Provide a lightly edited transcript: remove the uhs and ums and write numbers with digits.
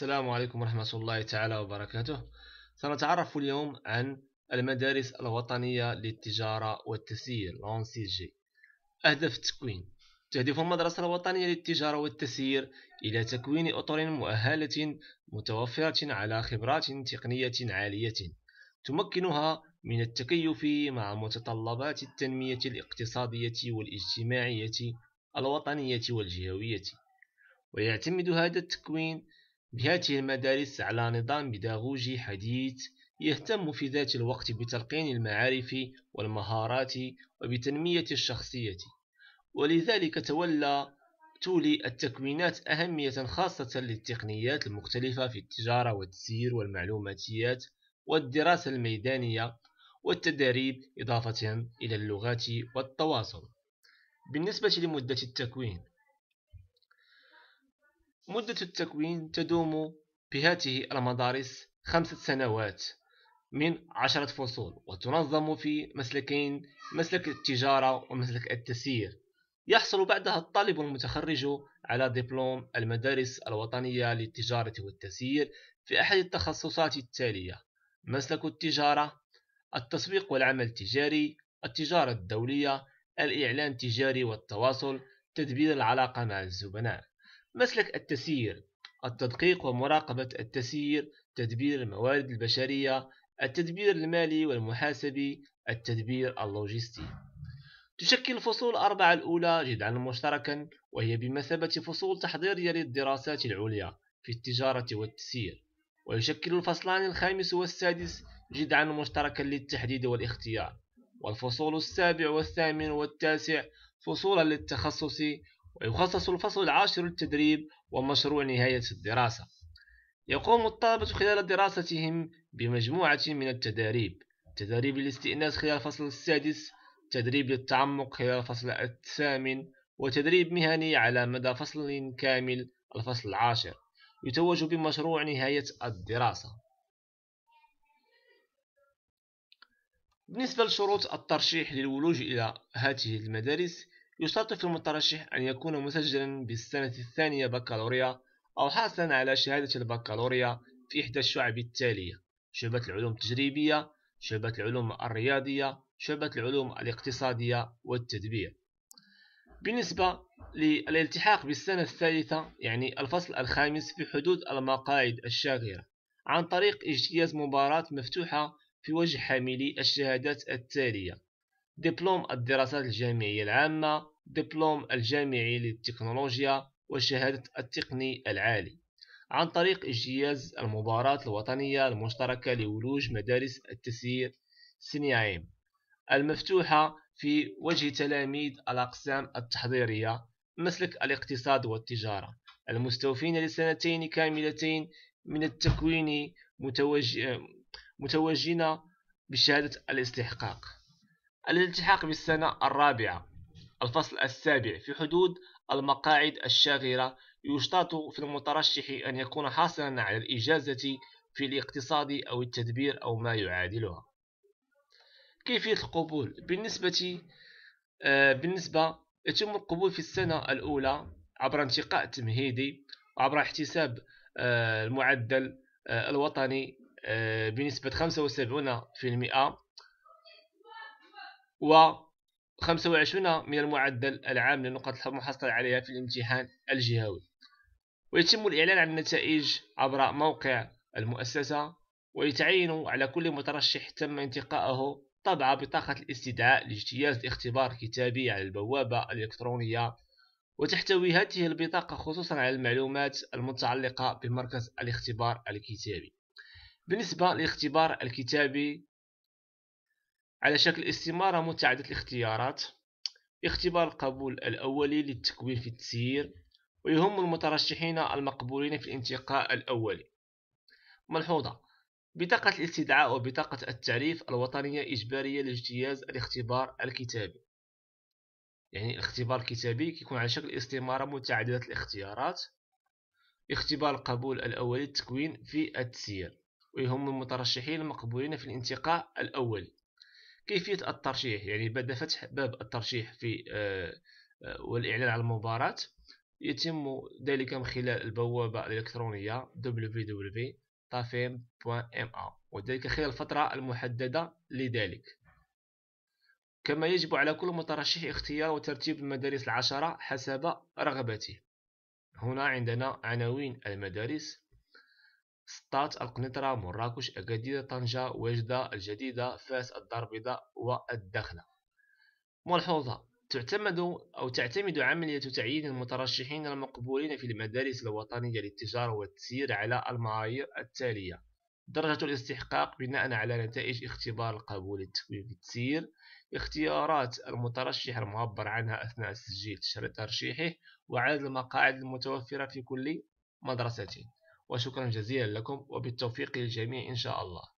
السلام عليكم ورحمة الله تعالى وبركاته. سنتعرف اليوم عن المدارس الوطنية للتجارة والتسيير (LONCG). أهداف التكوين: تهدف المدرسة الوطنية للتجارة والتسيير إلى تكوين أطر مؤهلة متوفرة على خبرات تقنية عالية تمكنها من التكيف مع متطلبات التنمية الاقتصادية والاجتماعية الوطنية والجهوية. ويعتمد هذا التكوين بهذه المدارس على نظام بيداغوجي حديث يهتم في ذات الوقت بتلقين المعارف والمهارات وبتنمية الشخصية، ولذلك تولي التكوينات أهمية خاصة للتقنيات المختلفة في التجارة والتسيير والمعلوماتيات والدراسة الميدانية والتدريب، إضافة إلى اللغات والتواصل. بالنسبة لمدة التكوين: مدة التكوين تدوم بهذه المدارس 5 سنوات من 10 فصول، وتنظم في مسلكين: مسلك التجارة ومسلك التسيير. يحصل بعدها الطالب المتخرج على دبلوم المدارس الوطنية للتجارة والتسيير في أحد التخصصات التالية: مسلك التجارة، التسويق والعمل التجاري، التجارة الدولية، الإعلان التجاري والتواصل، تدبير العلاقة مع الزبناء. مسلك التسيير: التدقيق ومراقبة التسيير، تدبير الموارد البشرية، التدبير المالي والمحاسبي، التدبير اللوجستي. تشكل الفصول الأربعة الأولى جذعا مشتركا، وهي بمثابة فصول تحضيرية للدراسات العليا في التجارة والتسيير. ويشكل الفصلان الخامس والسادس جذعا مشتركا للتحديد والاختيار. والفصول السابع والثامن والتاسع فصولا للتخصص. ويخصص الفصل العاشر للتدريب ومشروع نهاية الدراسة. يقوم الطلبة خلال دراستهم بمجموعة من التدريب: تدريب الاستئناس خلال الفصل السادس، تدريب للتعمق خلال الفصل الثامن، وتدريب مهني على مدى فصل كامل الفصل العاشر. يتوج بمشروع نهاية الدراسة. بالنسبة لشروط الترشيح للولوج إلى هذه المدارس: يشترط في المترشح أن يكون مسجلا بالسنة الثانية بكالوريا أو حاصلا على شهادة البكالوريا في إحدى الشعب التالية: شعبة العلوم التجريبية، شعبة العلوم الرياضية، شعبة العلوم الاقتصادية والتدبير. بالنسبة للالتحاق بالسنة الثالثة يعني الفصل الخامس في حدود المقاعد الشاغرة عن طريق اجتياز مباراة مفتوحة في وجه حاملي الشهادات التالية: دبلوم الدراسات الجامعية العامة، دبلوم الجامعي للتكنولوجيا، وشهادة التقني العالي، عن طريق اجتياز المباراة الوطنية المشتركة لولوج مدارس التسيير سينيايم المفتوحة في وجه تلاميذ الأقسام التحضيرية مسلك الاقتصاد والتجارة المستوفين لسنتين كاملتين من التكوين متوجين بشهادة الاستحقاق. الالتحاق بالسنة الرابعة الفصل السابع في حدود المقاعد الشاغرة: يشترط في المترشح أن يكون حاصلا على الإجازة في الاقتصاد أو التدبير أو ما يعادلها. كيفية القبول: بالنسبة يتم القبول في السنة الأولى عبر انتقاء تمهيدي وعبر احتساب المعدل الوطني بنسبة 75% و 25 من المعدل العام للنقاط المحصلة عليها في الامتحان الجهوي. ويتم الإعلان عن النتائج عبر موقع المؤسسة. ويتعين على كل مترشح تم انتقائه طبع بطاقة الاستدعاء لاجتياز الاختبار الكتابي على البوابة الإلكترونية، وتحتوي هذه البطاقة خصوصا على المعلومات المتعلقة بمركز الاختبار الكتابي. بالنسبة للاختبار الكتابي على شكل استمارة متعددة الاختيارات: اختبار القبول الأولي للتكوين في التسيير، ويهم المترشحين المقبولين في الانتقاء الأولي. ملحوظة: بطاقة الاستدعاء وبطاقة التعريف الوطنية إجبارية لاجتياز الاختبار الكتابي. يعني الاختبار الكتابي يكون على شكل استمارة متعددة الاختيارات. اختبار القبول الأولي للتكوين في التسيير، ويهم المترشحين المقبولين في الانتقاء الأولي. كيفية الترشيح: يعني بعد فتح باب الترشيح في والإعلان على المباراة، يتم ذلك من خلال البوابة الإلكترونية www.tafem.ma، وذلك خلال الفترة المحددة لذلك. كما يجب على كل مترشح اختيار وترتيب المدارس 10 حسب رغبته. هنا عندنا عناوين المدارس: سطات، القنيطرة، مراكش، أكادير، طنجة، وجدة، الجديدة، فاس، الدار البيضاء والدخلة. ملحوظة: تعتمد عملية تعيين المترشحين المقبولين في المدارس الوطنية للتجارة والتسيير على المعايير التالية: درجة الاستحقاق بناء على نتائج اختبار القبول التكوين في التسيير، اختيارات المترشح المعبر عنها أثناء تسجيل ترشيحه، وعدد المقاعد المتوفرة في كل مدرسة. وشكرا جزيلا لكم، وبالتوفيق للجميع إن شاء الله.